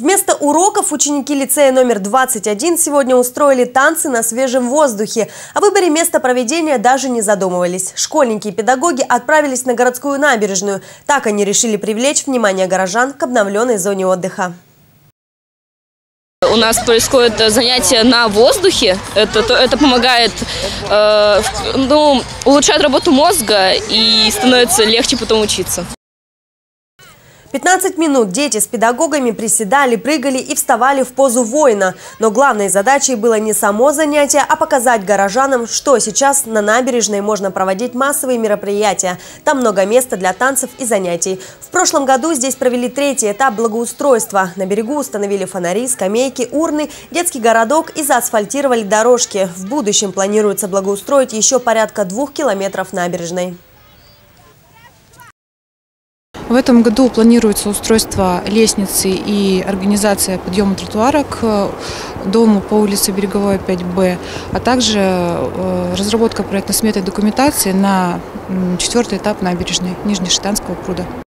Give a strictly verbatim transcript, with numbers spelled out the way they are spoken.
Вместо уроков ученики лицея номер двадцать один сегодня устроили танцы на свежем воздухе. О выборе места проведения даже не задумывались. Школьники и педагоги отправились на городскую набережную. Так они решили привлечь внимание горожан к обновленной зоне отдыха. У нас происходит занятие на воздухе. Это, это помогает, э, ну, улучшает работу мозга и становится легче потом учиться. пятнадцать минут дети с педагогами приседали, прыгали и вставали в позу воина. Но главной задачей было не само занятие, а показать горожанам, что сейчас на набережной можно проводить массовые мероприятия. Там много места для танцев и занятий. В прошлом году здесь провели третий этап благоустройства. На берегу установили фонари, скамейки, урны, детский городок и заасфальтировали дорожки. В будущем планируется благоустроить еще порядка двух километров набережной. В этом году планируется устройство лестницы и организация подъема тротуара к дому по улице Береговой пять Б, а также разработка проектно-сметной документации на четвертый этап набережной Нижнешитанского пруда.